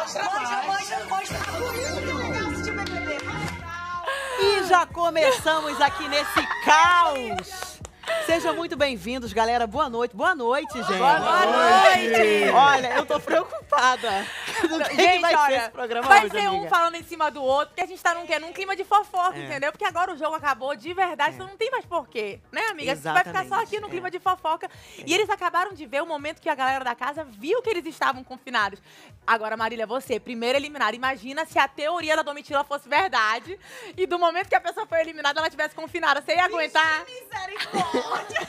E já começamos aqui nesse caos. Sejam muito bem-vindos, galera. Boa noite, gente. Boa noite. Olha, eu tô preocupada. Gente, vai olha, ser esse programa vai hoje, ser um amiga? falando em cima do outro, porque a gente tá num clima de fofoca, entendeu? Porque agora o jogo acabou de verdade, então não tem mais porquê, né, amiga? A gente vai ficar só aqui no clima de fofoca. E eles acabaram de ver o momento que a galera da casa viu que eles estavam confinados. Agora, Marília, você, primeiro eliminada, imagina se a teoria da Domitila fosse verdade e do momento que a pessoa foi eliminada, ela tivesse confinada. Você ia aguentar? Misericórdia!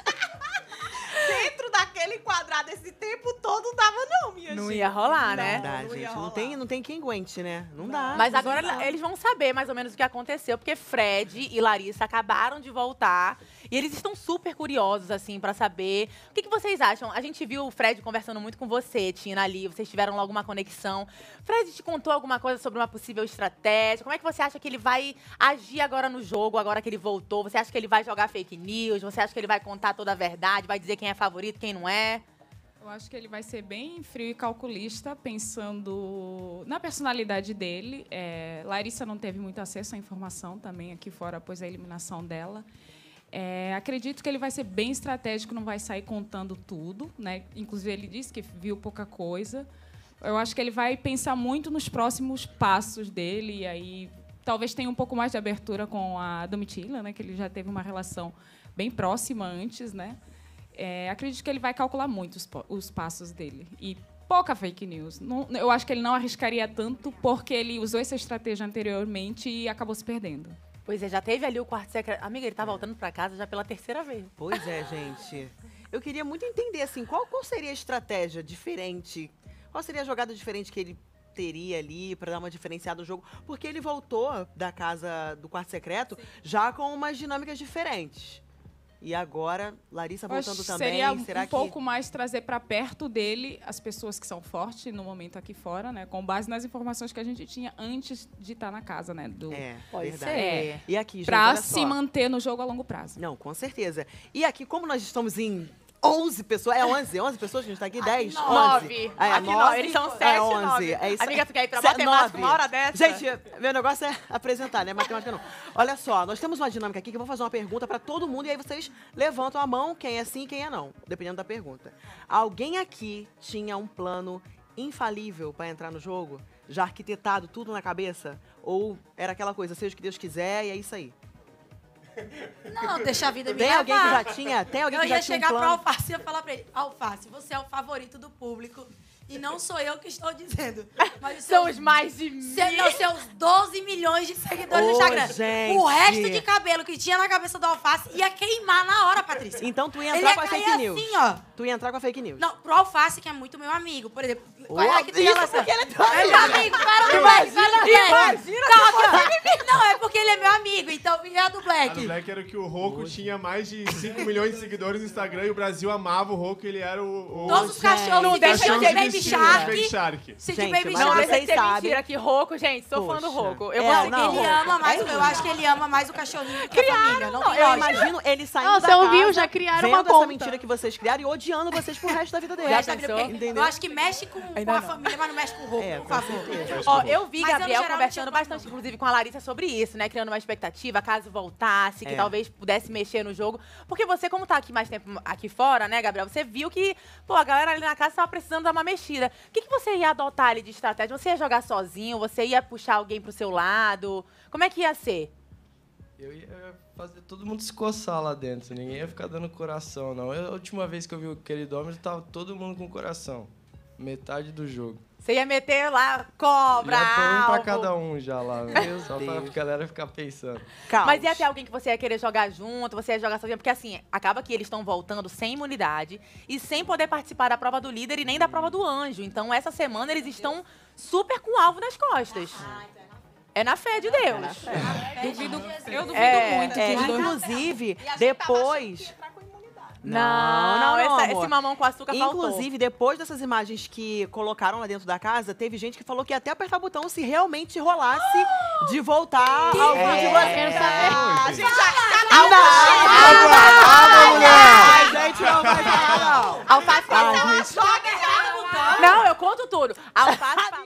Dentro daquele quadrado esse tempo todo não dava não, minha gente. Não ia rolar, né? Não dá, gente. Não tem quem aguente, né? Não dá. Mas agora eles vão saber mais ou menos o que aconteceu, porque Fred e Larissa acabaram de voltar e eles estão super curiosos, assim, pra saber. O que vocês acham? A gente viu o Fred conversando muito com você, Tina, ali. Vocês tiveram logo uma conexão. Fred te contou alguma coisa sobre uma possível estratégia? Como é que você acha que ele vai agir agora no jogo, agora que ele voltou? Você acha que ele vai jogar fake news? Você acha que ele vai contar toda a verdade? Vai dizer quem é favorito, quem não é? Eu acho que ele vai ser bem frio e calculista, pensando na personalidade dele. Larissa não teve muito acesso à informação também aqui fora após a eliminação dela. Acredito que ele vai ser bem estratégico, não vai sair contando tudo, né? Inclusive, ele disse que viu pouca coisa. Eu acho que ele vai pensar muito nos próximos passos dele e aí talvez tenha um pouco mais de abertura com a Domitila, né? Que ele já teve uma relação bem próxima antes, né? Acredito que ele vai calcular muito os passos dele. E pouca fake news. Eu acho que ele não arriscaria tanto porque ele usou essa estratégia anteriormente e acabou se perdendo. Pois é, já teve ali o quarto secreto. Amiga, ele tá voltando pra casa já pela terceira vez. Pois é, gente. Eu queria muito entender, assim, qual seria a estratégia diferente? Qual seria a jogada diferente que ele teria ali pra dar uma diferenciada no jogo? Porque ele voltou da casa do quarto secreto já com umas dinâmicas diferentes. E agora, Larissa voltando também. Seria pouco mais trazer para perto dele as pessoas que são fortes no momento aqui fora, né? Com base nas informações que a gente tinha antes de estar na casa, né? Pode ser. E aqui, gente, para olha se só. manter no jogo a longo prazo. Não, com certeza. E aqui, como nós estamos em 11 pessoas, 11 pessoas que a gente tá aqui, 10? 9. Aqui 9, eles são 7, 11. 9. É isso. Amiga, tu quer ir pra matemática uma hora dessa? Gente, meu negócio é apresentar, né? Matemática não. Olha só, nós temos uma dinâmica aqui que eu vou fazer uma pergunta pra todo mundo e aí vocês levantam a mão, quem é sim e quem é não, dependendo da pergunta. Alguém aqui tinha um plano infalível pra entrar no jogo? Já arquitetado tudo na cabeça? Ou era aquela coisa, seja o que Deus quiser e é isso aí? Não, deixa a vida me Tem levar. alguém que já tinha? Tem alguém que já tinha um Eu ia chegar plano? pro Alface e ia falar pra ele, Alface, você é o favorito do público e não sou eu que estou dizendo. Mas os São seus, os mais de mil. seus 12 milhões de seguidores no Instagram. Gente. O resto de cabelo que tinha na cabeça do Alface ia queimar na hora, Patrícia. Então tu ia Ele entrar ia com a cair fake news. assim, ó. Tu ia entrar com a fake news. Não, pro Alface, que é muito meu amigo, por exemplo. Ô, Qual é que tem isso relação? porque ele é teu É meu amigo, para do Black, para do Black. Imagina Calma, não, é porque ele é meu amigo, então e a do A Black? do Black era que o Rocco tinha mais de 5 milhões de seguidores no Instagram e o Brasil amava o Rocco, ele era o Todos os cachorros Não se deixa vestem eu de ter Baby vestido de Shark. Baby Shark. Se de Gente, Baby mas Não, Shark. deixa vocês de ser sabem. mentira que Rocco, gente, sou fã do Poxa. Rocco. Eu É, consegui. não, Ele ama mais, eu acho que ele ama mais o cachorrinho que a família. Não tem Eu lógica. imagino ele saindo Não, da você ouviu? casa, Já criaram vendo uma essa conta. mentira que vocês criaram e odiando vocês pro resto da vida dele. O resto da vida, pensou? porque Entendeu? eu acho que mexe com Ainda a não. família, mas não mexe com o roubo, por favor. Ó, eu vi Mas eu, no Gabriel geral, não conversando tinha bastante, problema, não. inclusive, com a Larissa sobre isso, né? Criando uma expectativa, caso voltasse, que talvez pudesse mexer no jogo. Porque você, como tá aqui mais tempo aqui fora, né, Gabriel? Você viu que, pô, a galera ali na casa tava precisando dar uma mexida. O que você ia adotar ali de estratégia? Você ia jogar sozinho? Você ia puxar alguém pro seu lado? Como é que ia ser? Eu ia fazer todo mundo se coçar lá dentro, ninguém ia ficar dando coração, não. A última vez que eu vi o queridômetro, tava todo mundo com coração. Metade do jogo. Você ia meter lá cobra, Já tô um pra alvo. cada um já lá, né? Só pra galera ficar pensando. Caos. Mas ia ter alguém que você ia querer jogar junto, você ia jogar sozinho? Porque assim, acaba que eles estão voltando sem imunidade e sem poder participar da prova do líder e nem da prova do anjo. Então, essa semana eles estão super com o alvo nas costas. É na fé de Deus. Eu duvido muito que os dois... Inclusive, depois... Não, amor. esse mamão com açúcar faltou. Inclusive, depois dessas imagens que colocaram lá dentro da casa, teve gente que falou que ia até apertar o botão se realmente rolasse de voltar ao vídeo de vocês. Quero saber. Gente, a gente não vai falar, não. Alface Ai, gente. Não, eu conto tudo. Alface